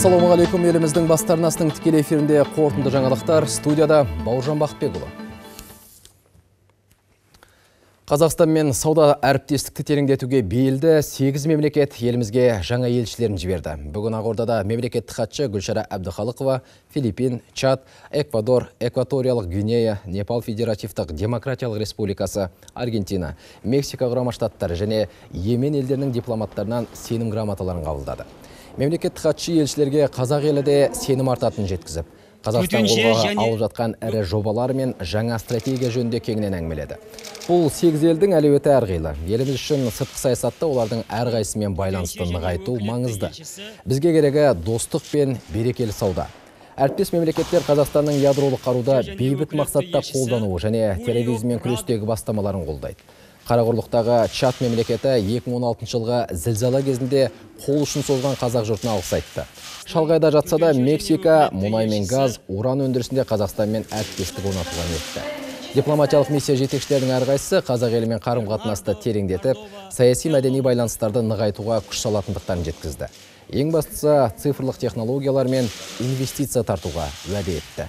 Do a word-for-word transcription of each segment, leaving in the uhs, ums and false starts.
Ассалаумағалейкум, еліміздің бастарнасының тікелей эфирінде қорытынды жаңалықтар. Студияда Бауыржан Бақытбекұлы. Қазақстанмен сауда әріптестікті тереңдетуге бейілді сегіз мемлекет елімізге жаңа елшілерін жіберді. Бүгін Ақордада мемлекеттік хатшы Гүлшара Әбдіхалықова Филиппин, Чад, Эквадор, Экваториялық Гвинея, Непал Федеративтік Демократиялық Республикасы, Аргентина, Мексика құрама штаттары және Йемен елдерінің дипломаттарынан сенім грамоталарын қабылдады. Мемлекеттік хатшы елшілерге қазақ елі де сенім артатынын жеткізіп, Қазақстан қолға алып жатқан ірі жобалар мен жаңа стратегия жөнінде кеңінен әңгімеледі. Бұл сегіз елдің әлеуеті әрқилы. Еліміз үшін сыртқы саясатта олардың әрқайсысымен байланысты нығайту маңызды. Бізге керегі достық пен берекелі сауда. Әріптес мемлекеттер Қазақстанның ядролық қаруды бейбіт мақсатта қолдануы және терроризммен күрестегі бастамаларын қолдайды. Қарақұрлықтағы Чад мемлекеті екі мың он алтыншы жылғы зілзала кезінде қол ұшын созған қазақ жұртына алғыс айтты. Шалғайда жатса да Мексика мұнай мен газ, уран өндірісінде Қазақстанмен әріптестік орнатуға ниетті. Дипломатиялық миссия жетекшілерінің әрқайсысы қазақ елімен қарым-қатынасты тереңдетіп, саяси мәдени байланыстарды нығайтуға күш салатындықтарын жеткізді. Ең бастысы цифрлық технологиялар мен инвестиция тартуға уәде етті.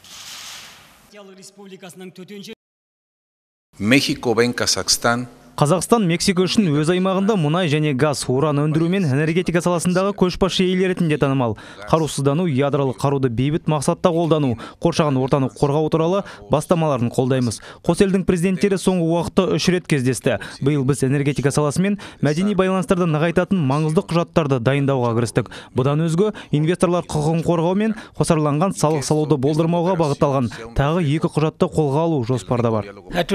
México ven Kazajstán. Қазақстан Мексика үшін өз аймағында мұнай және газ, уран өндіру мен энергетика саласындағы көшбасшы ел ретінде танымал. Қарусыздану, ядролық қаруды бейбіт мақсатта қолдану, қоршаған ортаны қорғау туралы бастамаларын қолдаймыз. Қос елдің президенттері соңғы уақытта үш рет кездесті. Биыл біз энергетика саласы мен мәдени байланыстарды нығайтатын маңызды құжаттарды дайындауға кірістік. Бұдан өзге, инвесторлар құқығын қорғау мен қосарланған салық салуды болдырмауға бағытталған тағы екі құжатты қолға алу жоспарда бар.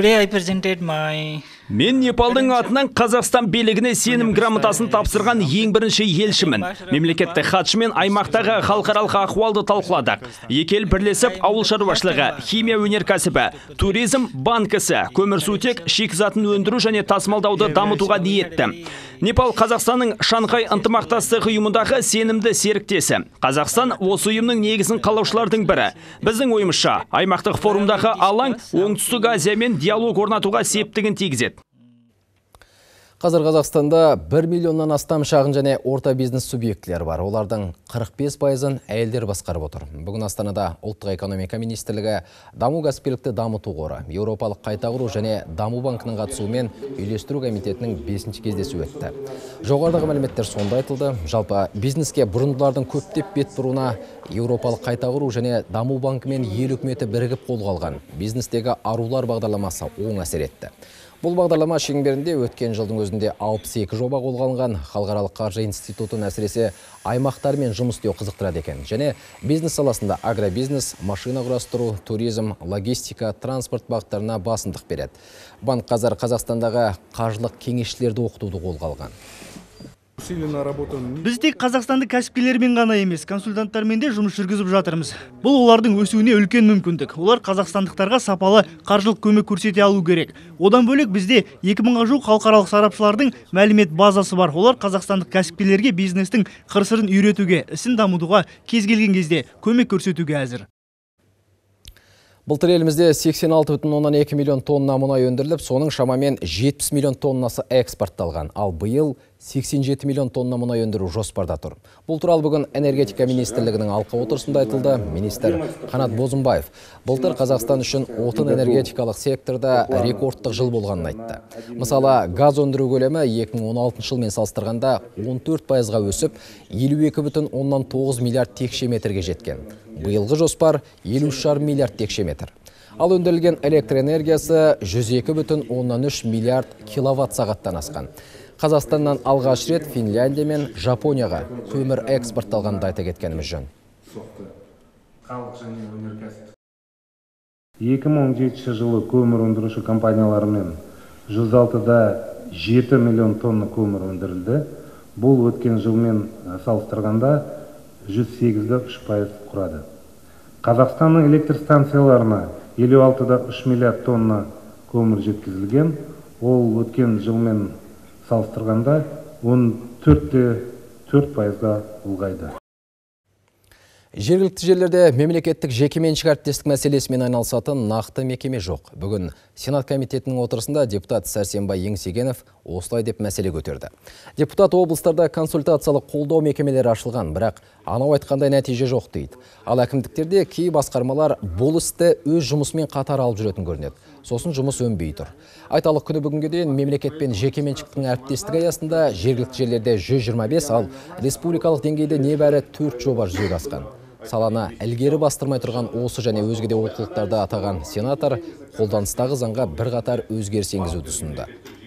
Мен Непалдың атынан Қазақстан билігіне сенім грамотасын тапсырған ең бірінші елшімін. Мемлекеттік хатшы мен аймақтағы халықаралық ахуалды талқыладық. Екі ел бірлесіп ауыл шаруашылығы, химия өнеркәсібі, туризм, банк ісі, көмірсутек, шикізатын өндіру және тасымалдауды дамытуға ниетті. Непал Қазақстанның Шанхай ынтымақтастық ұйымындағы сенімді серіктесі. Қазақстан осы ұйымның негізін қалаушылардың бірі. Біздің ойымызша, аймақтық форумдағы алаң Оңтүстік Азиямен диалог орнатуға септігін тигізеді. Қазір Қазақстанда бір миллионнан астам шағын және орта бизнес субъектілер бар. Олардың қырық бес пайызын әйелдер басқарып отыр. Бүгін Астанада Ұлттық экономика министрлігі даму кәсіпкерлікті дамыту қоры, Еуропалық қайта құру және даму банкінің қатысуымен үйлестіру комитетінің бесінші кездесуі өтті. Жоғарыдағы мәліметтер сонда айтылды. Жалпы бизнеске бұрындылардың көптеп бет бұруына Еуропалық қайта құру және даму банкымен ел үкіметі бірігіп қолға алған бизнестегі арулар бағдарламасы оң әсер етті. Бұл бағдарлама шеңберінде өткен жылдың өзінде алпыс екі жоба қолға алынған. Халықаралық қаржы институтын әсіресе аймақтармен жұмыс істеу қызықтырады екен. Және бизнес саласында агробизнес, машина құрастыру, туризм, логистика, транспорт бағыттарына басымдық береді. Банк қазір Қазақстандағы қаржылық кеңесшілерді оқытуды қолға алған. Біз тек қазақстандық кәсіпкерлермен ғана емес, консультанттармен де жұмыс жүргізіп жатырмыз. Бұл олардың өсуіне үлкен мүмкіндік. Олар қазақстандықтарға сапалы қаржылық көмек көрсете алу керек. Одан бөлек бізде екі мыңға жуық халықаралық сарапшылардың мәлімет базасы бар. Олар қазақстандық кәсіпкерлерге бизнестің қыр-сырын үйретуге, ісін дамытуға кез келген кезде көмек көрсетуге әзір. Былтыр елімізде сексен алты бүтін оннан екі миллион тонна мұнай өндіріліп, соның шамамен жетпіс миллион тоннасы экспортталған. Ал биыл сексен жеті миллион тонна мұнай өндіру жоспарда тұр. Бұл туралы бүгін энергетика министрлігінің алқа отырысында айтылды. Министр Қанат Бозымбаев былтыр Қазақстан үшін отын энергетикалық секторда рекордтық жыл болғанын айтты. Мысалы, газ өндіру көлемі екі мың он алтыншы жылмен салыстырғанда он төрт пайызға өсіп, елу екі бүтін оннан тоғыз миллиард текше метрге жеткен. Биылғы жоспар елу үш жарым миллиард текше метр. Ал өндірілген электр энергиясы жүз екі бүтін оннан үш миллиард киловатт сағаттан асқан. Қазақстаннан алғаш рет Финляндия мен Жапонияға көмір экспортталғанды айта кеткеніміз жөн. екі мың он жетінші жылы көмір өндіруші компанияларымен жүз алтыда жеті миллион тонна көмір өндірілді. Бұл өткен жылмен салыстырғанда жүз сегізде үш пайыз құрады. Қазақстанның электр станцияларына елу алтыда үш миллиард тонна көмір жеткізілген. Ол өткен жылмен салыстырғанда он төртте төрт пайызға ұлғайды. Жергілікті жерлерде мемлекеттік жекеменшік әріптестік мәселесімен айналысатын нақты мекеме жоқ. Бүгін Сенат комитетінің отырысында депутат Сәрсенбай Еңсегенов осылай деп мәселе көтерді. Депутат облыстарда консультациялық қолдау мекемелері ашылған, бірақ анау айтқандай нәтиже жоқ дейді. Ал әкімдіктерде кей басқармалар бұл істі өз жұмысымен қатар алып жүретін көрінеді. Сосын жұмыс өнбей тұр. Айталық күні бүгінге дейін мемлекет пен жекеменшіктің әріптестігі аясында жергілікті жерлерде жүз жиырма бес, ал республикалық деңгейде небәрі төрт жоба жүзеге асқан. Саланы ілгері бастырмай тұрған осы және өзге де олқылықтарды атаған сенатор қолданыстағы заңға бірқатар өзгеріс енгізуді ұсынды.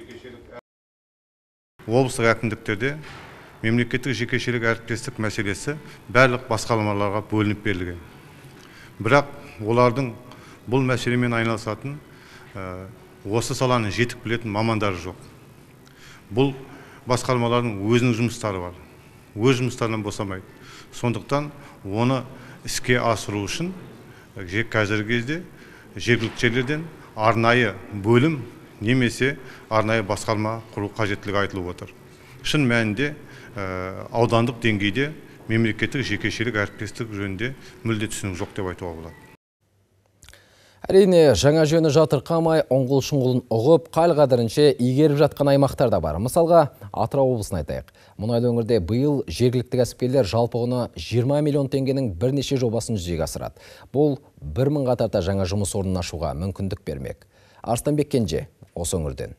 Облыстық әкімдіктерде мемлекеттік жекешелік әріптестік мәселесі барлық басқармаларға бөлініп берілген. Бірақ олардың бұл мәселемен айналысатын осы саланы жетік білетін мамандары жоқ. Бұл басқармалардың өзінің жұмыстары бар. Өз жұмыстарынан босамайды. Сондықтан оны іске асыру үшін қазіргі кезде жергілікті жерлерден арнайы бөлім немесе арнайы басқарма құру қажеттілігі айтылып отыр. Шын мәнінде аудандық деңгейде мемлекеттік жекешелік әріптестік жөнінде мүлде түсінік жоқ деп айтуға болады. Әрине, жаңа жөні жатырқамай, оңғыл-шұңғылын ұғып, қал-қадірінше игеріп жатқан аймақтар да бар. Мысалға, Атырау облысын айтайық. Мұнайлы өңірде биыл жергілікті кәсіпкерлер жалпы құны жиырма миллион теңгенің бірнеше жобасын жүзеге асырады. Бұл бір мыңға тарта жаңа жұмыс орнын ашуға мүмкіндік бермек. Арыстанбек Кенже, осы өңірден.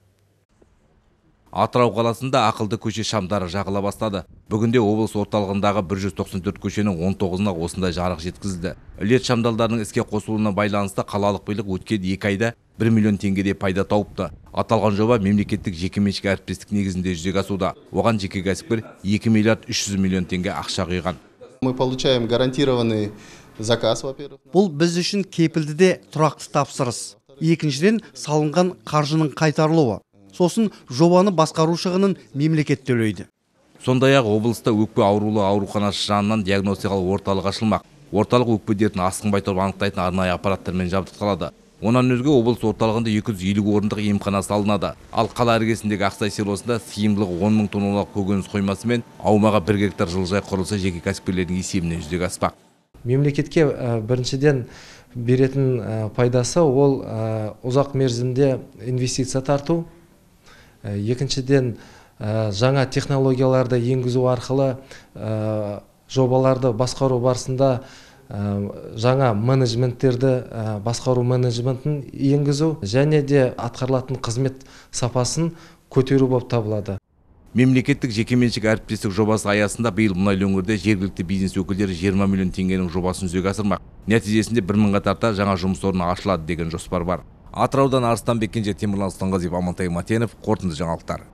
Атырау қаласында ақылды көше шамдары жағыла бастады. Бүгінде облыс орталығындағы бір жүз тоқсан төрт көшенің он тоғызына осындай жарық жеткізілді. Лед шамдалдарының іске қосылуына байланысты қалалық билік өткен екі айда бір миллион теңгеде пайда тауыпты. Аталған жоба мемлекеттік жекеменшік әріптестік негізінде жүзеге асуда. Оған жеке кәсіпкер екі миллиард үш жүз миллион теңге ақша құйған. Мы получаем гарантированный заказ, во-первых. Бұл біз үшін кепілді де тұрақты тапсырыс. Екіншіден, салынған қаржының қайтарылуы. Сосын жобаны басқару шығынын мемлекет төлейді. Сондай-ақ облыста өкпе аурулы ауруханасы жанынан диагностикалық орталық ашылмақ. Орталық өкпе дертін асқынбай тұрып анықтайтын арнайы аппараттармен жабдықталады. Онан өзге облыс орталығында екі жүз елу орындық емхана салынады. Ал қала іргесіндегі Ақсай селосында сыйымдылығы он мың тонналық көкөніс қоймасы мен аумағы бір гектар жылыжай құрылысы жеке кәсіпкерлердің есебінен жүзеге аспақ. Мемлекетке біріншіден беретін пайдасы ол ұзақ мерзімде инвестиция тарту. Екіншіден, жаңа технологияларды енгізу арқылы жобаларды басқару барысында жаңа менеджменттерді басқару менеджментін енгізу және де атқарылатын қызмет сапасын көтеру болып табылады. Мемлекеттік жекеменшік әріптестік жобасы аясында биыл Мұнайлы өңірде жергілікті бизнес өкілдері жиырма миллион теңгенің жобасын жүзеге асырмақ. Нәтижесінде бір мыңға тарта жаңа жұмыс орны ашылады деген жоспар бар. Атыраудан Арыстанбек Кенже, Темірлан Сұлтанғазиев, Амантай Матенов, қорытынды жаңалықтар.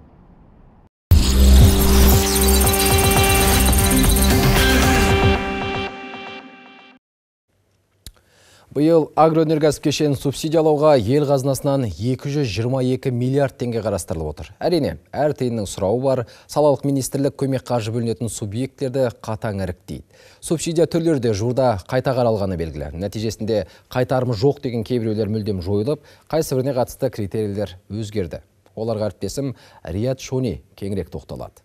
Биыл агроөнеркәсіп кешенін субсидиялауға ел қазынасынан екі жүз жиырма екі миллиард теңге қарастырылып отыр. Әрине, әр тиынның сұрауы бар, салалық министрлік көмек қаржы бөлінетін субъекттерді қатаң іріктейді. Субсидия түрлері де жуырда қайта қаралғаны белгілі. Нәтижесінде қайтарымы жоқ деген кейбіреулер мүлдем жойылып, қайсы біріне қатысты критерийлер өзгерді. Оларға әріптесім Рият Шони кеңірек тоқталады.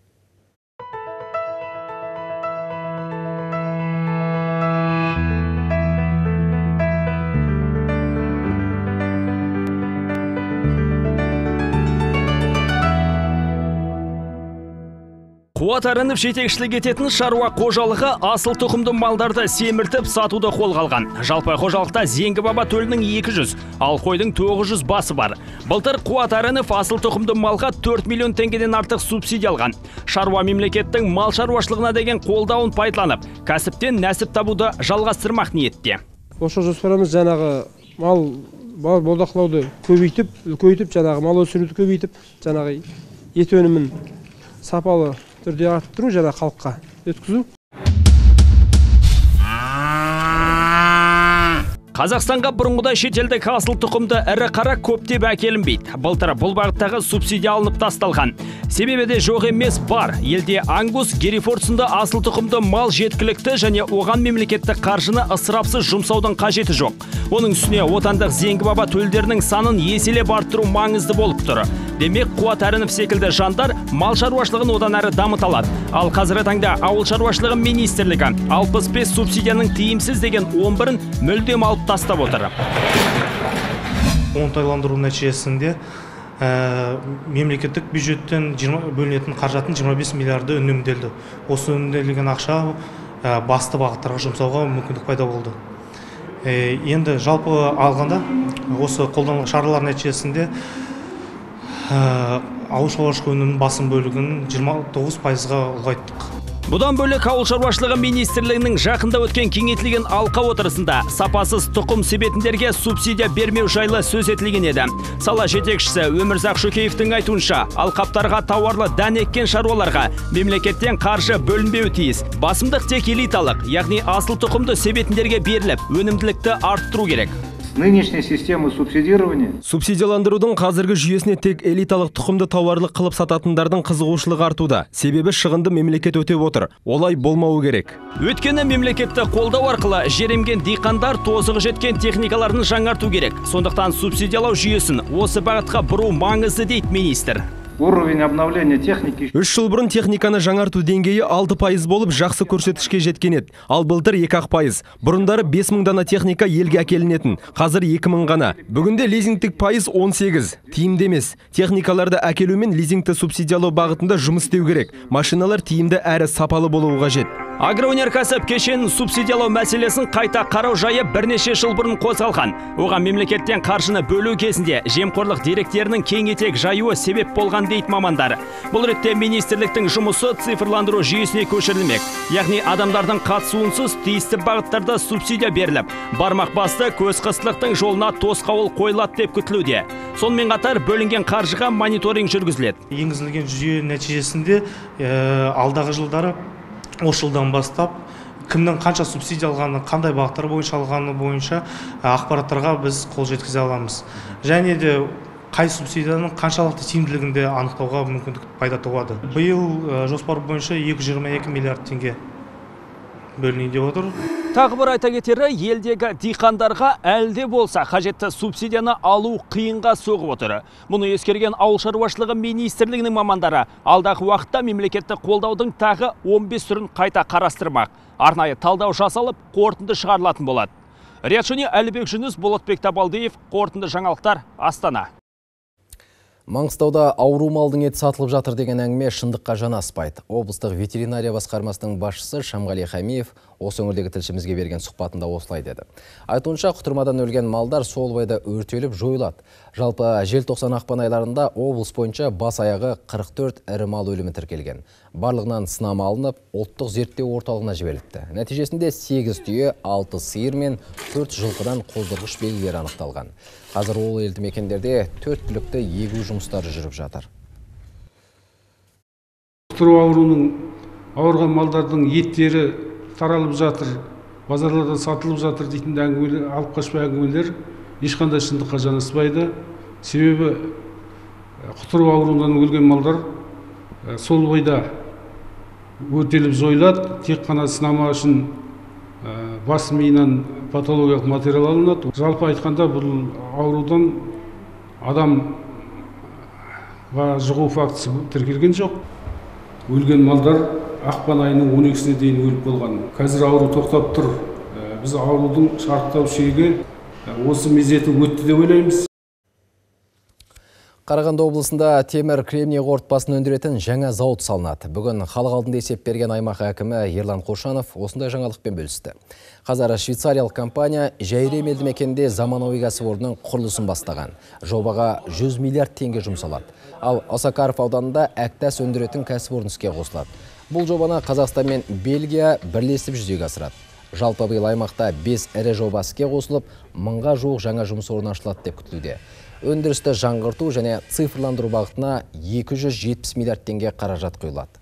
Қуатарынып жетекшілік ететін шаруа қожалығы асыл тұқымды малдарды семіртіп сатуды қолға алған. Жалпы қожалықта Зеңгі баба төлінің екі жүз, ал қойдың тоғыз жүз басы бар. Былтыр Қуатарынов асыл тұқымды малға төрт миллион теңгеден артық субсидия алған. Шаруа мемлекеттің мал шаруашылығына деген қолдауын пайдаланып, кәсіптен нәсіп табуды жалғастырмақ ниетте. Осы жоспарымыз жаңағы мал бордақылауды көбейтіп, көбейтіп, жаңағы мал өсіруді көбейтіп, жаңағы ет өнімін сапалы түрде арттыру, жаңа халыққа өткізу. Қазақстанға бұрынғыдай шетелдік асыл тұқымды ірі қара көптеп әкелінбейді. Былтыр бұл бағыттағы субсидия алынып тасталған. Себебі де жоқ емес бар. Елде Ангус, Герефорд сынды асыл тұқымды мал жеткілікті және оған мемлекеттік қаржыны ысырапсыз жұмсаудың қажеті жоқ. Оның үстіне отандық Зеңгі баба төлдерінің санын еселеп арттыру маңызды болып тұр. Демек, Қуат Әрінов секілді жандар мал шаруашылығын одан әрі дамыта алады. Ал қазіргі таңда ауыл шаруашылығы министрлігі алпыс бес субсидияның тиімсіз деген он бірін мүлдем алып тастап отыр. Оңтайландыру нәтижесінде мемлекеттік бюджеттен бөлінетін қаражаттың жиырма бес миллиарды үнемделді. Осы үнемделген ақша басты бағыттарға жұмсауға мүмкіндік пайда болды. Енді жалпы алғанда осы қолданылған шаралар нәтижесінде ауыл шаруашылығы өнімінің басым бөлігін жиырма тоғыз пайызға ұлғайттық. Бұдан бөлек ауыл шаруашылығы министрлігінің жақында өткен кеңейтілген алқа отырысында сапасыз тұқым себетіндерге субсидия бермеу жайлы сөз етілген еді. Сала жетекшісі Өмірзақ Шөкеевтің айтуынша, алқаптарға тауарлы дән еккен шаруаларға мемлекеттен қаржы бөлінбеу тиіс. Басымдық тек элиталық, яғни асыл тұқымды себетіндерге беріліп, өнімділікті арттыру керек. Нынешняя система субсидирования. Субсидияландырудың қазіргі жүйесіне тек элиталық тұқымды тауарлы қылып сататындардың қызығушылығы артуда. Себебі шығынды мемлекет өтеп отыр. Олай болмауы керек. Өйткені мемлекетті қолдау арқылы жер емген диқандар тозығы жеткен техникаларын жаңарту керек. Сондықтан субсидиялау жүйесін осы бағытқа бұру маңызды дейді министр. Уровень обновления техники. Үш жыл бұрын техниканы жаңарту деңгейі алты пайыз болып жақсы көрсеткішке жеткен еді. Ал былтыр екі ақ пайыз. Бұрындары бес мың дана техника елге әкелінетін. Қазір екі мың ғана. Бүгінде лизингтік пайыз он сегіз. Тиімді емес. Техникаларды әкелу мен лизингті субсидиялау бағытында жұмыс істеу керек. Машиналар тиімді әрі сапалы болуы қажет. Агроөнеркәсіп кешенін субсидиялау мәселесін қайта қарау жайы бірнеше жыл бұрын қозғалған. Оған мемлекеттен қаржыны бөлу кезінде жемқорлық деректерінің кең етек жаюы себеп болған дейді мамандар. Бұл ретте министрліктің жұмысы цифрландыру жүйесіне көшірілмек. Яғни адамдардың қатысуынсыз тиісті бағыттарда субсидия беріліп, бармақ басты көз қыстылықтың жолына тосқауыл қойылады деп күтілуде. Сонымен қатар бөлінген қаржыға мониторинг жүргізіледі. Енгізілген жүйе нәтижесінде алдағы жылдары осы жылдан бастап кімнің қанша субсидия алғаны, қандай бағыттар бойынша алғаны бойынша ақпараттарға біз қол жеткізе аламыз. Және де қай субсидияның қаншалықты тиімділігінде анықтауға мүмкіндік пайда туады. Биыл жоспар бойынша екі жүз жиырма екі миллиард теңге бөлінуде отыр. Тағы бір айта кетері, елдегі диқандарға әлде болса қажетті субсидияны алу қиынға соғып отыр. Мұны ескерген ауыл шаруашылығы министрлігінің мамандары алдағы уақытта мемлекетті қолдаудың тағы он бес түрін қайта қарастырмақ. Арнайы талдау жасалып, қорытынды шығарылатын болады. Риат-Шони, Әлібек Жүніс, Болатбек Табалдиев, қорытынды жаңалықтар, Астана. Маңғыстауда ауру малдың еті сатылып жатыр деген әңгіме шындыққа жанаспайды. Облыстық ветеринария басқармасының басшысы Шамғали Хамиев осы өңірдегі тілшімізге берген сұхбатында осылай деді. Айтуынша, құтырмадан өлген малдар сол бойда өртеліп жойылады. Жалпы желтоқсан ақпан айларында облыс бойынша бас аяғы қырық төрт ірі мал өлімі тіркелген. Барлығынан сынама алынып, ұлттық зерттеу орталығына жіберілді. Нәтижесінде сегіз түйе, алты сиыр мен төрт жылқыдан қоздырғыш белгілері анықталған. Қазір ол елді мекендерде төрт түлікті егу жұмыстары жүріп жатыр. Құтыру ауруының ауырған малдардың еттері таралып жатыр, базарларда сатылып жатыр дейтін әңгімелер, алып қашпа әңгімелер ешқандай шындыққа жанаспайды. Себебі құтыру ауруынан өлген малдар сол бойда өртеліп жойылады. Тек қана сынама үшін бас миынан патологиялық материал алынады. Жалпы айтқанда бұл аурудан адамға жұғу фактісі тіркелген жоқ. Өлген малдар ақпан айының он екісіне дейін өліп болған. Қазір ауру тоқтап тұр. Біз аурудың шарықтау шегі осы мезеті өтті деп ойлаймыз. Қарағанды облысында темір кремний қорытпасын өндіретін жаңа зауыт салынады. Бүгін халық алдында есеп берген аймақ әкімі Ерлан Қошанов осындай жаңалықпен бөлісті. Қазір швейцариялық компания Жәйрем елді мекенінде заманауи кәсіпорынның құрылысын бастаған. Жобаға жүз миллиард теңге жұмсалады. Ал Осакаров ауданында әктас өндіретін кәсіпорын іске қосылады. Бұл жобаны Қазақстан мен Бельгия бірлесіп жүзеге асырады. Жалпы биыл аймақта бес ірі жоба іске қосылып, мыңға жуық жаңа жұмыс орны ашылады деп күтілуде. Өндірісті жаңғырту және цифрландыру бағытына екі жүз жетпіс миллиард теңге қаражат құйылады.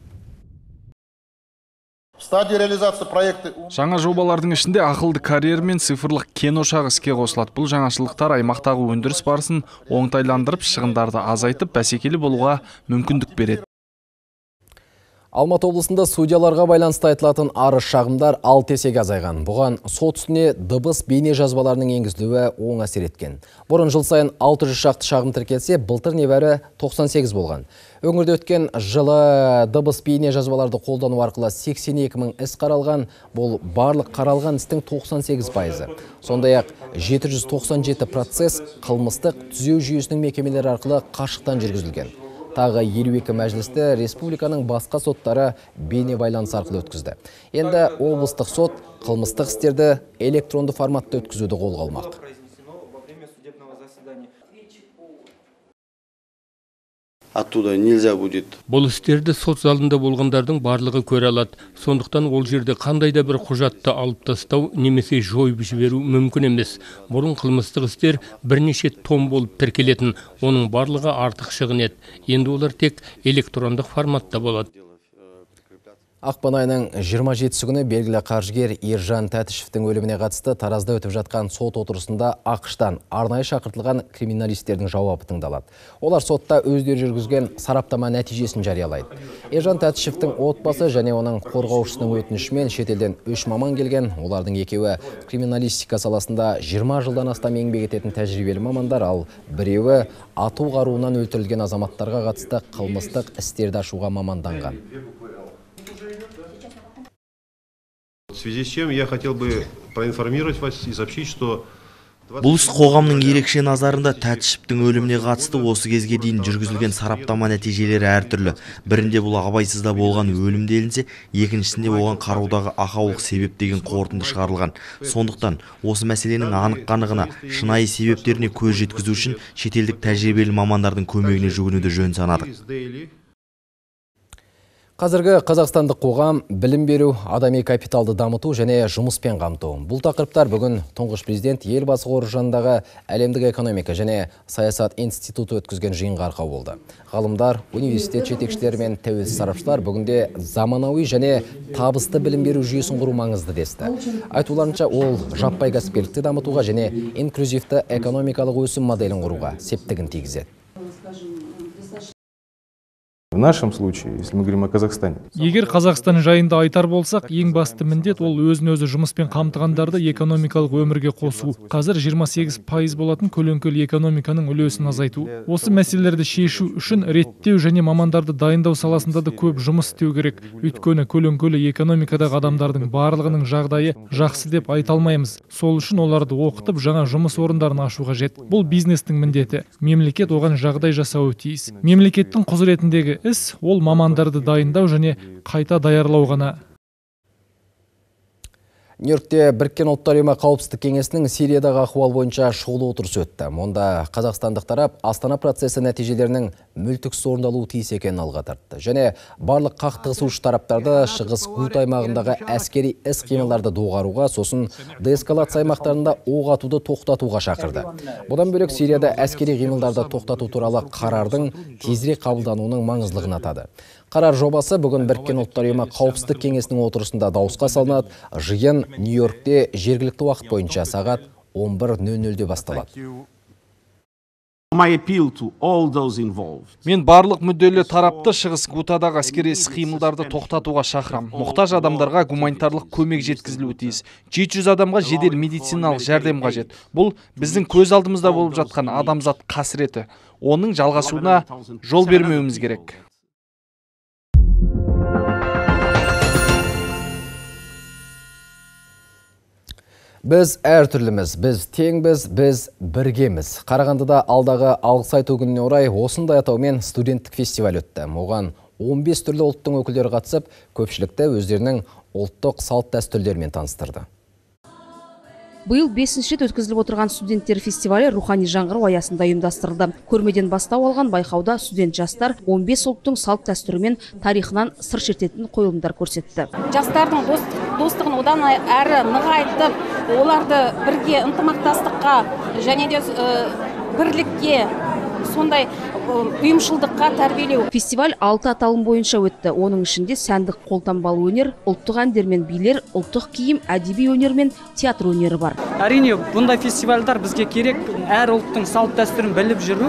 Жаңа жобалардың ішінде ақылды карьер мен цифрлық кен ошағы іске қосылады. Бұл жаңашылдықтар аймақтағы өндіріс барысын оңтайландырып, шығындарды азайтып, бәсекелі болуға мүмкіндік береді. Алматы облысында судьяларға байланысты айтылатын арыз шағымдар алты есеге азайған. Бұған сот үстіне дыбыс бейне жазбаларының енгізілуі оң әсер еткен. Бұрын жыл сайын алты жүз шақты шағым тіркелсе, былтыр небәрі тоқсан сегіз болған. Өңірде өткен жылы дыбыс бейне жазбаларды қолдану арқылы сексен екі мың іс қаралған, бұл барлық қаралған істің тоқсан сегіз пайызы. Сондай-ақ жеті жүз тоқсан жеті процесс қылмыстық түзеу жүйесінің мекемелері арқылы қашықтан жүргізілген. Тағы елу екі мәжілісті республиканың басқа соттары бейне байланыс арқылы өткізді. Енді облыстық сот қылмыстық істерді электронды форматта өткізуді қолға алмақ. Оттуда нельзя будет. Бұл істерді сот залында болғандардың барлығы көре алады. Сондықтан ол жерде қандай да бір құжатты алып тастау немесе жойып жіберу мүмкін емес. Бұрын қылмыстық істер бірнеше том болып тіркелетін, оның барлығы артық шығын еді. Енді олар тек электрондық форматта болады. Ақпан айының жиырма жетісі күні белгілі қаржыгер Ержан Тәтішевтің өліміне қатысты Таразда өтіп жатқан сот отырысында ақштан арнайы шақыртылған криминалистердің жауабы тыңдалады. Олар сотта өздері жүргізген сараптама нәтижесін жариялайды. Ержан Тәтішевтің отбасы және оның қорғаушысының өтінішімен шетелден үш маман келген. Олардың екеуі криминалистика саласында жиырма жылдан астам еңбек ететін тәжірибелі мамандар, ал біреуі ату қаруынан өлтірілген азаматтарға қатысты қылмыстық істерді ашуға маманданған. В связи с чем я хотел бы проинформировать вас и сообщить, что бұл іс қоғамның ерекше назарында. Тәтішевтің өліміне қатысты осы кезге дейін жүргізілген сараптама нәтижелері әртүрлі. Бірінде бұл абайсызда болған өлім делінсе, екіншісінде оған қарудағы ақаулық себеп деген қорытынды шығарылған. Сондықтан осы мәселенің анық-қанығына, шынайы себептеріне көз жеткізу үшін шетелдік тәжірибелі мамандардың көмегіне жүгінуді жөн санадық. Қазіргі қазақстандық қоғам білім беру, адами капиталды дамыту және жұмыспен қамту. Бұл тақырыптар бүгін тұңғыш президент елбасы қоры жанындағы әлемдік экономика және саясат институты өткізген жиынға арқау болды. Ғалымдар, университет жетекшілері мен тәуелсіз сарапшылар бүгінде заманауи және табысты білім беру жүйесін құру маңызды десті. Айтуларынша, ол жаппай кәсіпкерлікті дамытуға және инклюзивті экономикалық өсім моделін құруға септігін тигізеді. В нашем случае, если мы говорим о Казахстане. Егер Қазақстан жайында айтар болсақ, ең басты міндет ол өзін-өзі жұмыспен қамтығандарды экономикалық өмірге қосу. Қазір жиырма сегіз пайыз болатын көлеңкелі экономиканың үлесін азайту. Осы мәселелерді шешу үшін реттеу және мамандарды дайындау саласында да көп жұмыс істеу керек. Өйткені көлеңкелі экономикадағы адамдардың барлығының жағдайы жақсы деп айта алмаймыз. Сол үшін оларды оқытып, жаңа жұмыс орындарын ашу қажет. Бұл бизнестің міндеті. Мемлекет оған жағдай жасауы тиіс. Мемлекеттің құзыретіндегі іс ол мамандарды дайындау және қайта даярлау ғана. Нью-Йоркте Біріккен ұлттар ұйымы қауіпсіздік кеңесінің Сириядағы ахуал бойынша шұғыл отырысы өтті. Онда қазақстандық тарап Астана процесі нәтижелерінің мүлтіксіз орындалуы тиіс екенін алға тартты. Және барлық қақтығысушы тараптарды шығыс Гут аймағындағы әскери іс-қимылдарды доғаруға, сосын деэскалация аймақтарында оқ атуды тоқтатуға шақырды. Бұдан бөлек Сирияда әскери қимылдарды тоқтату туралы қарардың тезірек қабылдануының маңыздылығын атады. Қарар жобасы бүгін Біріккен ұлттар ұйымы қауіпсіздік кеңесінің отырысында дауысқа салынады. Жиын Нью-Йоркте жергілікті уақыт бойынша сағат он бір нөл нөлде басталады. Мен барлық мүдделі тарапты шығыс Гутадағы әскери іс-қимылдарды тоқтатуға шақырам. Мұқтаж адамдарға гуманитарлық көмек жеткізілуі тиіс. жеті жүз адамға жедел медициналық жәрдем қажет. Бұл біздің көз алдымызда болып жатқан адамзат қасіреті. Оның жалғасуына жол бермеуіміз керек. Біз әртүрліміз, біз теңбіз, біз біргеміз. Қарағандыда алдағы алғыс айту күніне орай осындай атаумен студенттік фестиваль өтті. Оған он бес түрлі ұлттың өкілдері қатысып, көпшілікті өздерінің ұлттық салт дәстүрлерімен таныстырды. Биыл бесінші рет өткізіліп отырған студенттер фестивалі рухани жаңғыру аясында ұйымдастырылды. Көрмеден бастау алған байқауда студент жастар он бес ұлттың салт дәстүрі мен тарихынан сыр шертетін қойылымдар көрсетті. Жастардың достығын одан әрі нығайтып, оларды бірге ынтымақтастыққа және де бірлікке, сондай ұйымшылдыққа тәрбиелеу. Фестиваль алты аталым бойынша өтті. Оның ішінде сәндік қолтанбалы өнер, ұлттық әндер мен билер, ұлттық киім, әдеби өнер мен театр өнері бар. Әрине, бұндай фестивальдар бізге керек. Әр ұлттың салт дәстүрін біліп жүру,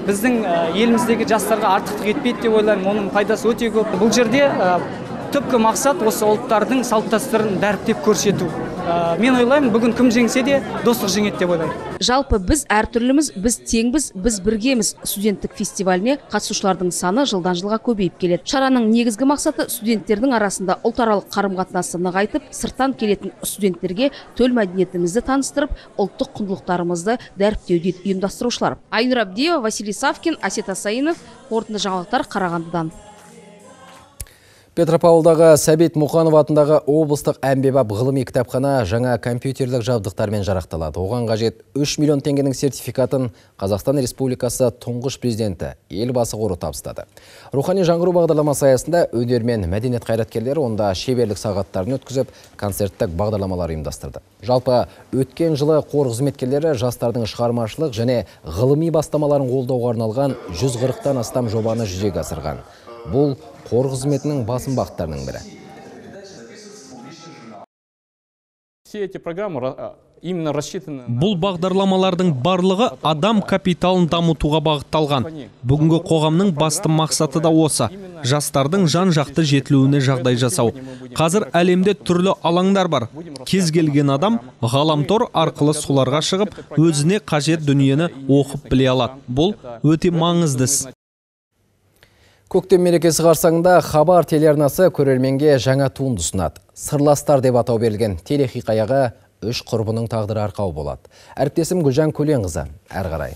біздің еліміздегі жастарға артықтық етпейді деп ойлаймын. Оның пайдасы өте көп. Бұл жерде түпкі мақсат осы ұлттардың салт-дәстүрін дәріптеп көрсету. Мен ойлаймын, бүгін кім жеңсе де достық жеңеді деп ойлаймын. Жалпы біз әртүрліміз, біз теңбіз, біз біргеміз студенттік фестиваліне қатысушылардың саны жылдан жылға көбейіп келеді. Шараның негізгі мақсаты студенттердің арасында ұлтаралық қарым-қатынасты нығайтып, сырттан келетін студенттерге төл мәдениетімізді таныстырып, ұлттық құндылықтарымызды дәріптеу дейді ұйымдастырушылар. Айнұр Абдиева, Василий Савкин, Асет Асайынов, қорытынды жаңалықтар Қарағандыдан. Петропавлдағы Сәбит Мұқанов атындағы облыстық әмбебап ғылыми кітапхана жаңа компьютерлік жабдықтармен жарақталады. Оған қажет үш миллион теңгенің сертификатын Қазақстан Республикасы тұңғыш президенті елбасы қоры табыстады. Рухани жаңғыру бағдарламасы аясында өнер мен мәдениет қайраткерлері онда шеберлік сағаттарын өткізіп, концерттік бағдарламалар ұйымдастырды. Жалпы өткен жылы қор қызметкерлері жастардың шығармашылық және ғылыми бастамаларын қолдауға арналған жүз қырықтан астам жобаны жүзеге асырған. Бұл қор қызметінің басым бағыттарының бірі. Бұл бағдарламалардың барлығы адам капиталын дамытуға бағытталған. Бүгінгі қоғамның басты мақсаты да осы. Жастардың жан-жақты жетілуіне жағдай жасау. Қазір әлемде түрлі алаңдар бар. Кез келген адам ғаламтор арқылы соларға шығып, өзіне қажет дүниені оқып біле алады. Бұл өте маңызды іс. Көктем мерекесі қарсаңында Хабар телеарнасы көрерменге жаңа туынды ұсынады. Сырластар деп атау берілген телехикаяға үш құрбының тағдыры арқау болады. Әріптесім Гүлжан Көленқызы, әрі қарай.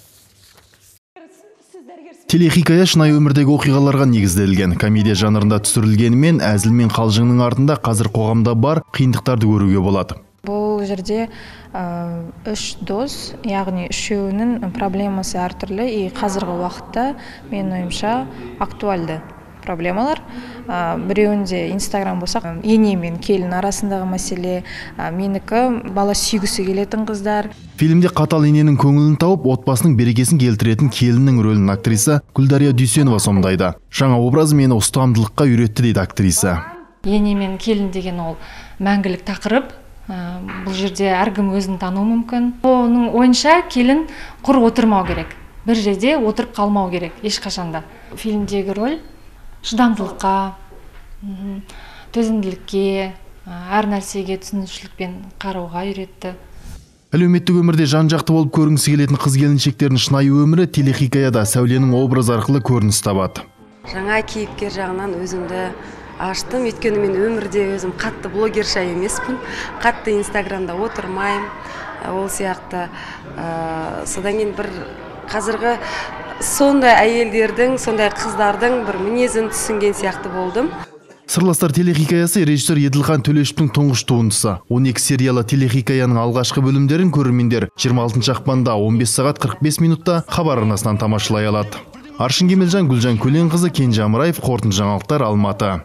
Телехикая шынайы өмірдегі оқиғаларға негізделген. Комедия жанрында түсірілгенімен әзіл мен қалжыңның артында қазір қоғамда бар қиындықтарды көруге болады. Бұл жерде үш дос, яғни үшеуінің проблемасы әртүрлі, и қазіргі уақытта мен ойымша актуальды проблемалар. Біреуінде Инстаграм болсақ, ене мен келін арасындағы мәселе, менікі бала сүйгісі келетін қыздар. Фильмде қатал ененің көңілін тауып, отбасының берекесін келтіретін келіннің рөлін актриса Гүлдария Дүйсенова сомдайды. Жаңа образ мені ұстамдылыққа үйретті дейді актриса. Ене мен келін деген ол мәңгілік тақырып. Бұл жерде әркім өзін тану мүмкін. Оның ойынша келін құр отырмау керек. Бір жерде отырып қалмау керек, ешқашанда. Фильмдегі роль шыдамдылыққа, төзімділікке, әр нәрсеге түсінушілікпен қарауға үйретті. Әлеуметтік өмірде жан-жақты болып көрінгісі келетін қыз-келіншектердің шынайы өмірі телехикаяда сәуленің образ арқылы көрініс табады. Жаңа кейіпкер жағынан өзімді аштым, өйткені мен өмірде өзім қатты блогерша емеспін, қатты Инстаграмда отырмайым, ол сияқты. Содан кейін бір қазіргі сондай әйелдердің, сондай қыздардың бір мінезін түсінген сияқты болдым. Сырластар телехикаясы режиссер Еділхан Төлешовтың тұңғыш туындысы. он екі сериялы телехикаяның алғашқы бөлімдерін көрермендер жиырма алтыншы ақпанда он бес сағат қырық бес минутта Хабар арнасынан тамашалай алады. Аршын Кемелжан, Гүлжан Көленқызы, Кенже Амраев, қорытынды жаңалықтар, Алматы.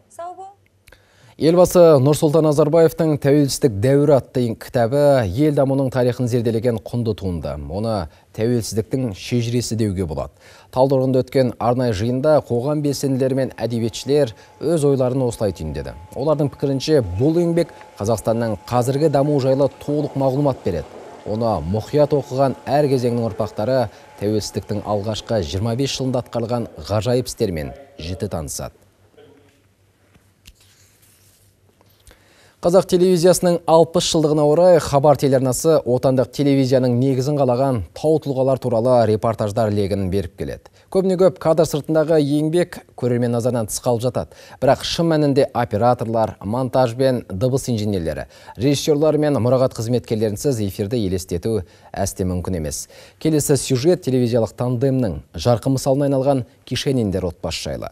Елбасы Нұрсұлтан Назарбаевтың «Тәуелсіздік дәуірі» атты кітабы ел дамуының тарихын зерделеген құнды туынды. Оны тәуелсіздіктің шежіресі деуге болады. Талдықорғанда өткен арнайы жиында қоғам белсенділері мен әдебиетшілер өз ойларын осылай түйіндеді. Олардың пікірінше бұл еңбек Қазақстанның қазіргі даму жайлы толық мағлұмат береді. Оны мұқият оқыған әр кезеңнің ұрпақтары тәуелсіздіктің алғашқы жиырма бес жылында атқарылған ғажайып істермен жіті танысады. Қазақ телевизиясының алпыс жылдығына орай Хабар телеарнасы отандық телевизияның негізін қалаған тау тұлғалар туралы репортаждар легін беріп келеді. Көбіне көп кадр сыртындағы еңбек көрермен назарынан тыс қалып жатады. Бірақ шын мәнінде операторлар, монтаж бен дыбыс инженерлері, режиссерлар мен мұрағат қызметкерлерінсіз эфирді елестету әсте мүмкін емес. Келесі сюжет телевизиялық тандемнің жарқын мысалына айналған Кишениндер отбасы жайлы.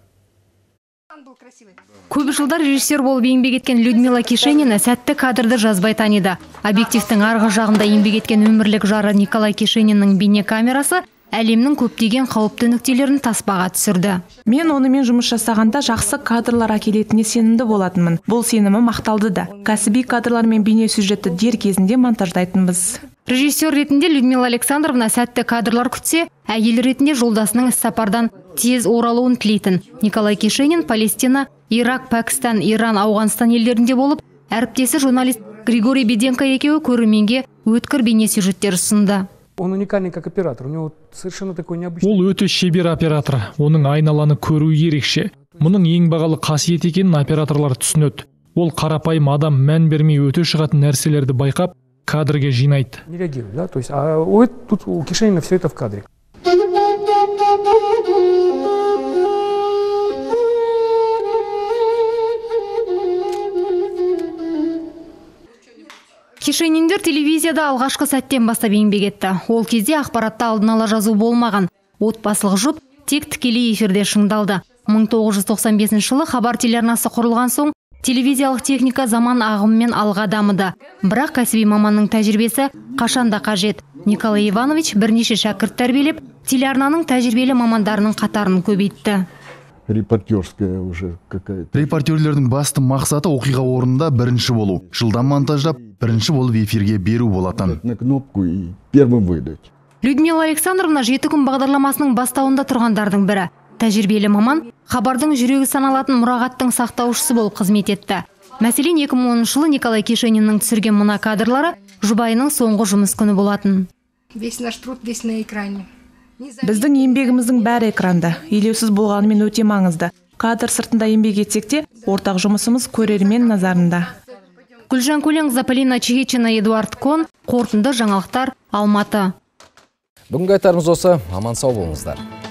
Көп жылдар режиссер болып еңбек еткен Людмила Кишенина сәтті кадрды жазбай таниды. Объективтің арғы жағында еңбек еткен өмірлік жары Николай Кишениннің бейне камерасы әлемнің көптеген қауіпті нүктелерін таспаға түсірді. Мен онымен жұмыс жасағанда жақсы кадрлар әкелетініне сенімді болатынмын. Бұл сенімі мақталды да. Кәсіби кадрлар мен бейне сюжетті дер кезінде монтаждайтынбыз. Режиссер ретінде Людмила Александровна сәтті кадрлар күтсе, әйел ретінде жолдасының іс-сапардан тез оралуын тілейтін. Николай Кишенин Палестина, Ирак, Пәкістан, Иран, Ауғанстан елдерінде болып, әріптесі журналист Григорий Беденко екеуі көрерменге өткір бейне сюжеттер ұсынды. Он уникальный как оператор, у него совершенно такой необычный. Ол өте шебер оператор, оның айналаны көру ерекше. Мұның ең бағалы қасиет екенін операторлар түсінеді. Ол қарапайым адам мән бермей өте шығатын нәрселерді байқап, кадрге жинайды. Не реагирует, да? То есть, а у, тут у Кишинина все это в кадре. Кишининдер телевизияда алғашқы сәттен бастап еңбек етті. Ол кезде ақпаратта алдын ала жазу болмаған. Отбасылық жұп тек тікелей эфирде шыңдалды. мың тоғыз жүз тоқсан бесінші жылы хабар телеарнасы құрылған соң телевизиялық техника заман ағымымен алға дамыды. Бірақ кәсіби маманның тәжірибесі қашанда қажет. Николай Иванович бірнеше шәкірт тәрбиелеп, телеарнаның тәжірибелі мамандарының қатарын көбейтті. Репортерская уже какая-то. Репортерлердің басты мақсаты оқиға орнында бірінші болу. Жылдам монтаждап, бірінші болып эфирге беру болатын. На кнопку и первым выдать. Людмила Александровна жеті күн бағдарламасының бастауында тұрғандардың бірі. Тәжірибелі маман хабардың жүрегі саналатын мұрағаттың сақтаушысы болып қызмет етті. Мәселен, екі мың оныншы жылы Николай Кишининнің түсірген мына кадрлары жұбайының соңғы жұмыс күні болатын. Весь наш труд весь на экране. Біздің еңбегіміздің бәрі экранда. Елеусіз болғанымен өте маңызды. Кадр сыртында еңбек етсек те, ортақ жұмысымыз көрермен назарында. Гүлжан Көленқызы, Полина Чигичина, Эдуард Кон, қорытынды жаңалықтар, Алматы. Бүгінгі айтарымыз осы, аман сау болыңыздар.